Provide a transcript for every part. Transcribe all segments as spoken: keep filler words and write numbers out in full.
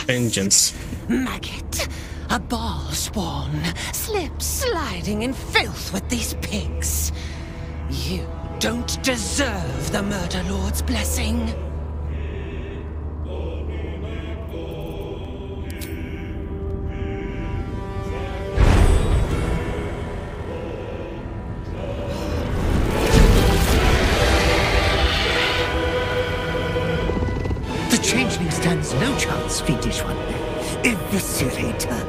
Vengeance. Maggot, a Bhaalspawn, slip sliding in filth with these pigs. You don't deserve the Murder Lord's blessing. The changeling stands no chance, fiendish one. Eviscerate her.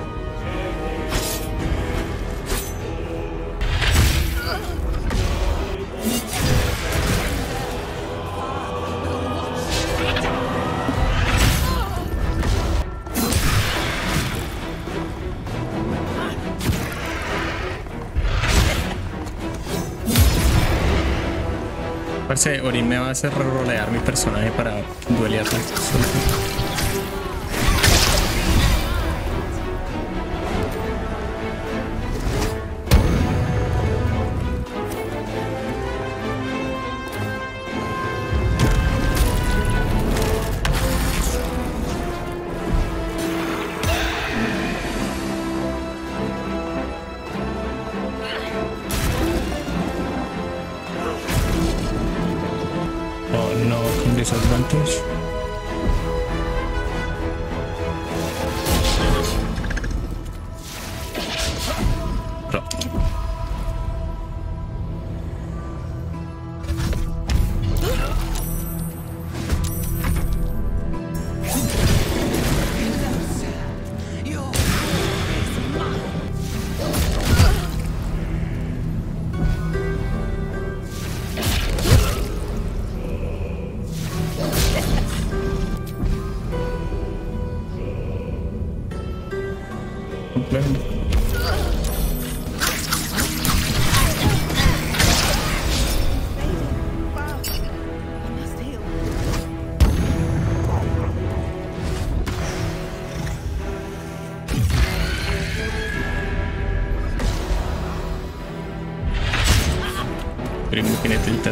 Parece, Orin me va a hacer rolear mi personaje para duelearla. No, con disadvantage. No. Primo tiene tilted.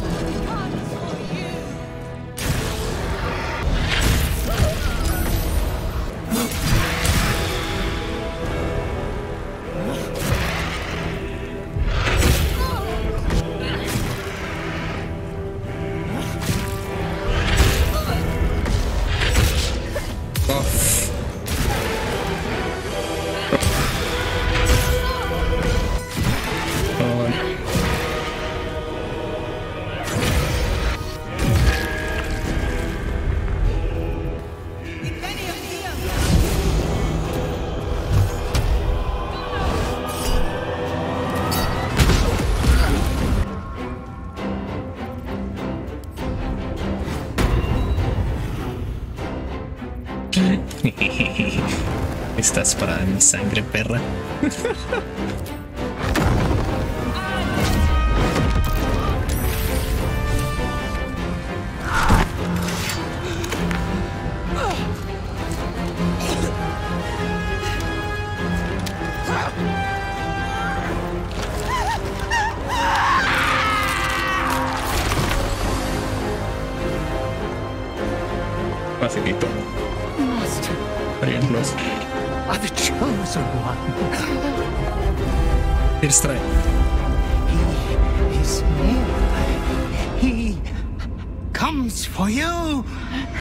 Estás para mi sangre, perra. Facilito. Ejemplos. Are the chosen one. First try. He is near. He comes for you.